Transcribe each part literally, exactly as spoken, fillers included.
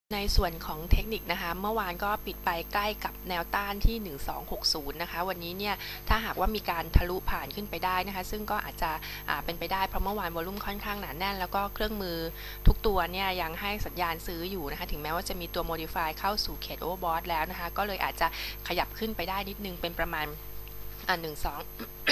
ในส่วนของเทคนิคนะคะเมื่อวานก็ปิดไปใกล้กับแนวต้านที่หนึ่งสองหกศูนย์นะคะวันนี้เนี่ยถ้าหากว่ามีการทะลุผ่านขึ้นไปได้นะคะซึ่งก็อาจจะเป็นไปได้เพราะเมื่อวานวอลุ่มค่อนข้างหนาแน่นแล้วก็เครื่องมือทุกตัวเนี่ยยังให้สัญญาณซื้ออยู่นะคะถึงแม้ว่าจะมีตัว modify เข้าสู่เขต overbought แล้วนะคะก็เลยอาจจะขยับขึ้นไปได้นิดนึงเป็นประมาณอ่าหนึ่งสอง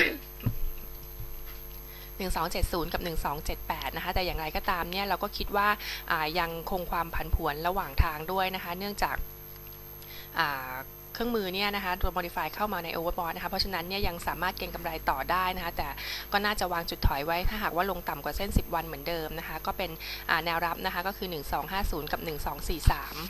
หนึ่งสองเจ็ดศูนย์กับหนึ่งสองเจ็ดแปดนะคะแต่อย่างไรก็ตามเนี่ยเราก็คิดว่ายังคงความผันผวนระหว่างทางด้วยนะคะเนื่องจากเครื่องมือเนี่ยนะคะตัว modify เข้ามาใน overbought นะคะเพราะฉะนั้นเนี่ยยังสามารถเก็งกำไรต่อได้นะคะแต่ก็น่าจะวางจุดถอยไว้ถ้าหากว่าลงต่ำกว่าเส้นสิบวันเหมือนเดิมนะคะก็เป็นแนวรับนะคะก็คือหนึ่งสองห้าศูนย์กับหนึ่งสองสี่สาม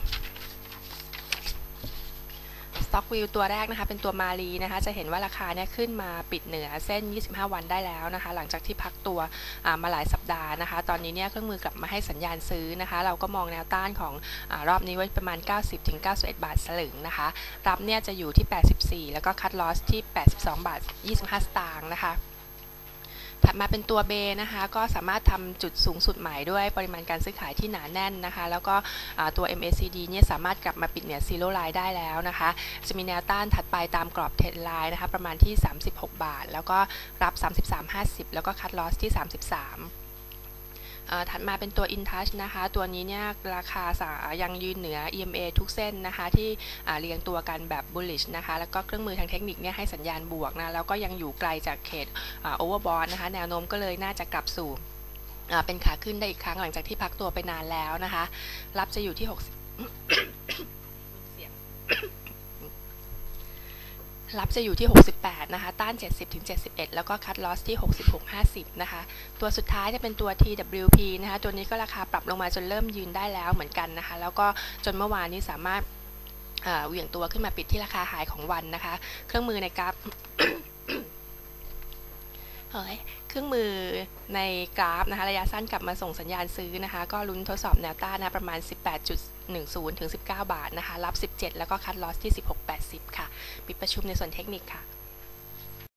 Stock View ตัวแรกนะคะเป็นตัวมาลีนะคะจะเห็นว่าราคาเนี่ยขึ้นมาปิดเหนือเส้นยี่สิบห้าวันได้แล้วนะคะหลังจากที่พักตัวมาหลายสัปดาห์นะคะตอนนี้เนี่ยเครื่องมือกลับมาให้สัญญาณซื้อนะคะเราก็มองแนวต้านของอรอบนี้ไว้ประมาณ เก้าสิบถึงเก้าสิบเอ็ด บาทสลึงนะคะรับเนี่ยจะอยู่ที่แปดสิบสี่แล้วก็คัทลอสที่แปดสิบสองบาทยี่สิบห้าสตางค์นะคะถัดมาเป็นตัวเบนะคะก็สามารถทำจุดสูงสุดใหม่ด้วยปริมาณการซื้อขายที่หนาแน่นนะคะแล้วก็ตัว เอ็ม เอ ซี ดี เนี่ยสามารถกลับมาปิดเหนือซีโร่ไลน์ได้แล้วนะคะจะมีแนวต้านถัดไปตามกรอบเทรนไลน์นะคะประมาณที่สามสิบหกบาทแล้วก็รับ สามสิบสามห้าสิบ แล้วก็คัทลอสที่สามสิบสามถัดมาเป็นตัว InTouch นะคะตัวนี้เนี่ยราคายังยืนเหนือ อี เอ็ม เอ ทุกเส้นนะคะที่เรียงตัวกันแบบ bullish นะคะแล้วก็เครื่องมือทางเทคนิคเนี่ยให้สัญญาณบวกนะแล้วก็ยังอยู่ไกลจากเขต overbought นะคะแนวโน้มก็เลยน่าจะกลับสู่เป็นขาขึ้นได้อีกครั้งหลังจากที่พักตัวไปนานแล้วนะคะรับจะอยู่ที่หกสิบ รับจะอยู่ที่หกสิบแปดนะคะต้านเจ็ดสิบถึงเจ็ดสิบเอ็ดแล้วก็คัทลอสที่หกสิบหก ห้าสิบนะคะตัวสุดท้ายจะเป็นตัว ที ดับเบิลยู พี นะคะตัวนี้ก็ราคาปรับลงมาจนเริ่มยืนได้แล้วเหมือนกันนะคะแล้วก็จนเมื่อวานนี้สามารถเหวี่ยงตัวขึ้นมาปิดที่ราคาหายของวันนะคะเครื่องมือในกราฟ เครื่องมือในกราฟนะคะระยะสั้นกลับมาส่งสัญญาณซื้อนะคะก็ลุ้นทดสอบแนวต้านนะประมาณ สิบแปดจุดหนึ่งศูนย์ ถึง สิบเก้า บาทนะคะรับสิบเจ็ดแล้วก็คัทลอสที่ สิบหก แปดสิบค่ะปิดประชุมในส่วนเทคนิคค่ะ